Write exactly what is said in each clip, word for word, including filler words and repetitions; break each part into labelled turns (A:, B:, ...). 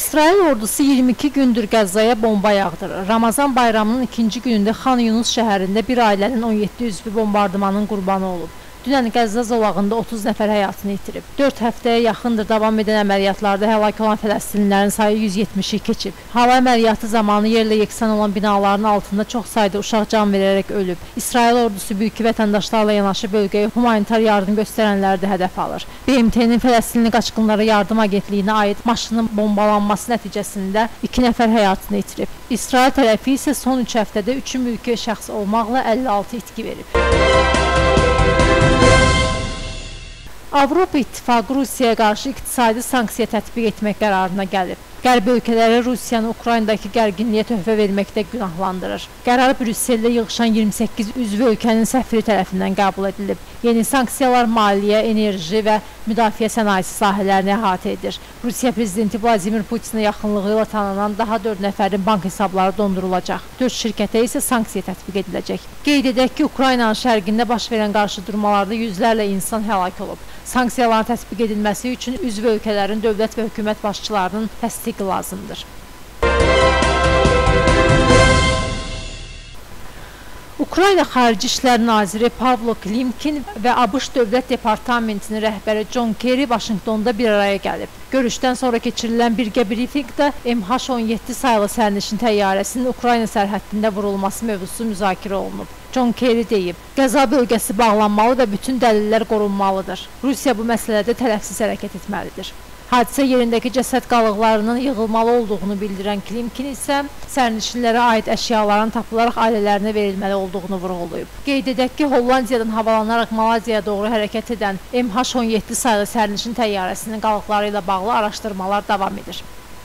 A: İsrail ordusu iyirmi iki gündür Qəzzaya bomba yağdırır. Ramazan bayramının ikinci günündə Xan Yunus şəhərində bir ailənin on yeddi üzvü bombardımanın qurbanı olub. Dünən Qəzza zolağında otuz nəfər həyatını itirib. dörd həftəyə yaxındır davam edən əməliyyatlarda həlak olan Fələstinlilərin sayı yüz yetmişi keçib. Hava əməliyyatı zamanı yerlə yeksan olan binaların altında çox sayda uşaq can verərək ölüb. İsrail ordusu mülki vətəndaşlarla yanaşı bölgəyə humanitar yardım göstərənləri də hədəf alır. B M T-nin Fələstinli qaçqınlara yardım agentliyinə aid maşının bombalanması nəticəsində iki nəfər həyatını itirib. İsrail tərəfi isə son üç həftədə üç mülki şəxs olmaqla əlli altı itki verib. Avropa İttifaqı Rusiyaya qarşı iqtisadi sanksiya tətbiq etmək qərarına gəlib. Qərb ölkələri Rusiyanı Ukraynadakı gərginliyə töhfə verməkdə günahlandırır. Qərar Brüsseldə yığışan iyirmi səkkiz üzvü ölkənin səfiri tərəfindən qəbul edilib. Yeni sanksiyalar maliyyə, enerji və müdafiə sənayesi sahələrini əhatə edir. Rusiya prezidenti Vladimir Putinə yaxınlığı ilə tanınan daha dörd nəfərin bank hesabları dondurulacaq. dörd şirkətə isə sanksiya tətbiq ediləcək. Qeyd edək ki, Ukraynanın şərqində baş verən qarşıdurmalarda yüzlərlə insan həlak olub. Sanksiyaların tətbiq edilməsi üçün üzv ölkələrin dövlət və hökumət başçılarının təsdiqi lazımdır. Ukrayna Xarici İşlər Naziri Pavlo Klimkin və ABŞ Dövlət Departamentinin rəhbəri John Kerry Vaşinqtonda bir araya gəlib. Görüşdən sonra keçirilən birgə brifinqdə M H on yeddi sayılı sərnişin təyyarəsinin Ukrayna sərhəddində vurulması mövzusu müzakirə olunub. John Kerry deyib, Qəza bölgəsi bağlanmalı və bütün dəlillər qorunmalıdır. Rusiya bu məsələdə tələfsiz hərəkət etməlidir. Hadisə yerindəki cəsəd qalıqlarının yığılmalı olduğunu bildirən Klimkin isə sərnişinlərə aid əşyaların tapılaraq ailələrinə verilməli olduğunu vurğulayıb. Qeyd edək ki, Hollandiyadan havalanaraq Malayziyaya doğru hərəkət edən M H on yeddi sayılı sərnişin təyyarəsinin qalıqları ilə bağlı araşdırmalar davam edir.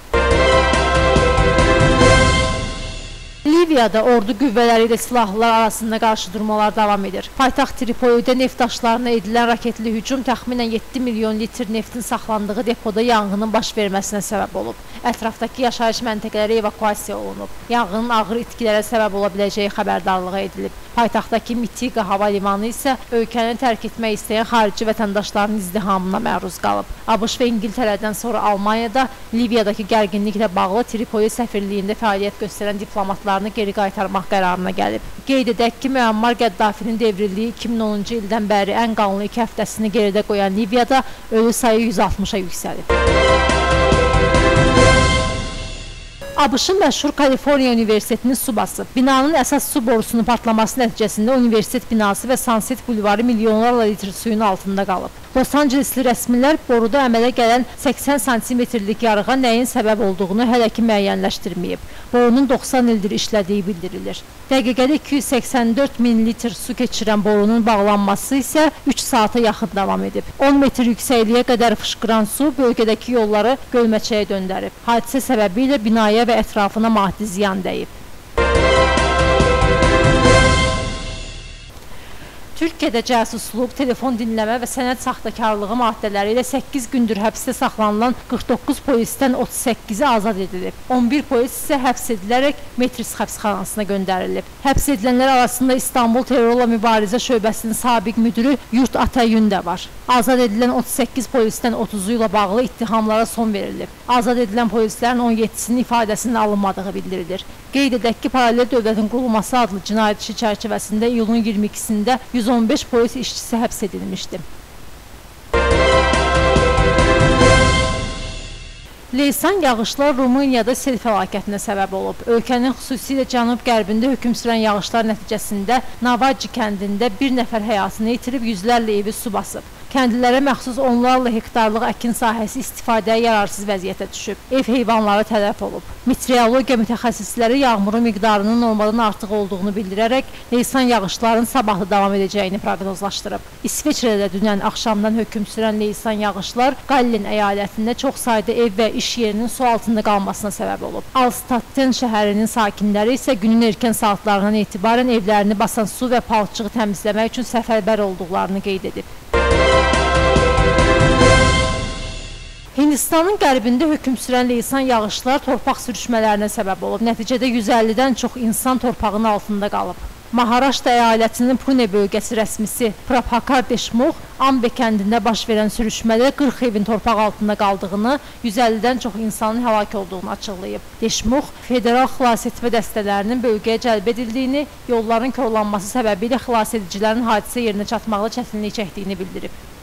A: Liviyada ordu qüvvələri ilə silahlılar arasında qarşıdurmalar davam edir. Paytaxt Tripolidə neft daşlarına edilən raketli hücum təxminən yeddi milyon litr neftin saxlandığı depoda yanğının baş verməsinə səbəb olub. Ətrafdakı yaşayış məntəqələri evakuasiya olunub. Yanğının ağır itkilərə səbəb ola biləcəyi xəbərdarlığı edilib. Paytaxtdakı Mitiqa hava limanı isə ölkəni tərk etmək istəyən xarici vətəndaşların izdihamına məruz qalıb. ABŞ və İngiltərədən sonra Almaniyada Liviyadakı gərginliklə bağlı Tripoli səfirliyində fəaliyyət göstərən diplomatlarını geri qaytarmaq qərarına gəlib. Qeyd edək ki, Müəmmar Qəddafinin devrildiyi iki min onuncu ildən bəri ən qanlı iki həftəsini geridə qoyan Liviyada ölü sayı yüz altmışa yüksəlib. ABŞ-ın məşhur Kaliforniya Universitetinin su basıb. Binanın əsas su borusunu partlaması nəticəsində universitet binası və Sunset bulvarı milyonlarla litr suyun altında qalıb. Los Angelesli rəsmilər boruda əmələ gələn səksən santimetrlik yarığa nəyin səbəb olduğunu hələ ki müəyyənləşdirməyib. Borunun doxsan ildir işlədiyi bildirilir. Dəqiqədə iki yüz səksən dörd min litr su keçirən borunun bağlanması isə üç saata yaxın davam edib. on metr yüksəkliyə qədər fışqıran su bölgədəki yolları gölməçəyə döndərib. Hadisə səbəbilə binaya və ətrafına maddi ziyan dəyib. Türkiyədə cəsusluq, telefon dinləmə və sənəd saxtakarlığı maddələri ilə səkkiz gündür həbsdə saxlanılan qırx doqquz polisdən otuz səkkizi azad edilib. on bir polis isə həbs edilərək Metris həbsxanasına göndərilib. Həbs edilənlər arasında İstanbul Terrorla Mübarizə Şöbəsinin sabiq müdürü Yurt Atayün də var. Azad edilən otuz səkkiz polisdən otuzu ilə bağlı ittihamlara son verilib. Azad edilən polislərin on yeddisinin ifadəsinin alınmadığı bildirilir. Qeyd edək ki, paralel dövlətin qurulması adlı cinayət işi çərçivəsində iyulun iyirmi ikisində yüz on beş polis işçisi həbs edilmişdi. Leysan yağışlar Rumuniyada sel fəlakətinə səbəb olub. Ölkənin xüsusilə cənub-qərbində hökm sürən yağışlar nəticəsində Navaci kəndində bir nəfər həyatını itirib, yüzlərlə evi su basıb. Kəndlilərə məxsus onlarla hektarlıq əkin sahəsi istifadəyə yararsız vəziyyətə düşüb. Ev heyvanları tələf olub. Meteorologiya mütəxəssisləri yağmurun miqdarının normaldan artıq olduğunu bildirərək leysan yağışların sabahlı davam edəcəyini proqnozlaşdırıb. İsveçrədə dünən axşamdan hökm sürən leysan yağışlar Gallen əyalətində çox sayda ev və iş yerinin su altında qalmasına səbəb olub. Alstatten şəhərinin sakinləri isə günün erkən saatlarından etibarən evlərini basan su və palçığı təmizləmək üçün səfərbər olduqlarını qeyd edib. Hindistanın qərbində hökm sürən leysan yağışlar torpaq sürüşmələrinə səbəb olub. Nəticədə yüz əllidən çox insan torpağın altında qalıb. Maharashtra əyalətinin Pune bölgəsi rəsmisi Prabhakar Deshmukh Ambe kəndində baş verən sürüşmədə qırx evin torpaq altında qaldığını, yüz əllidən çox insanın həlak olduğunu açıqlayıb. Deshmukh federal xilasetmə dəstələrinin bölgəyə cəlb edildiyini, yolların korlanması səbəbilə xilasedicilərin hadisə yerinə çatmaqda çətinlik çəkdiyini bildirib.